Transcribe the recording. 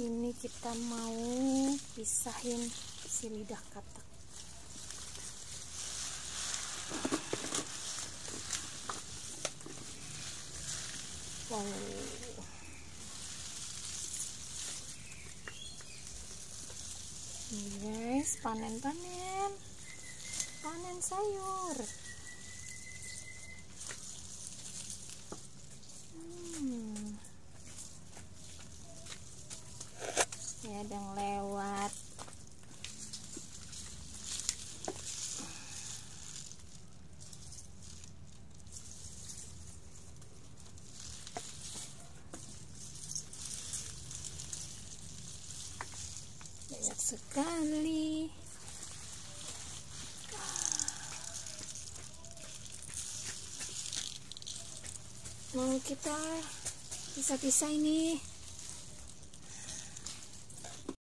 Ini kita mau pisahin si lidah katak. Wow. Ini guys, panen sayur. Ya, ada yang lewat. Banyak sekali. Mau kita pisah-pisah ini.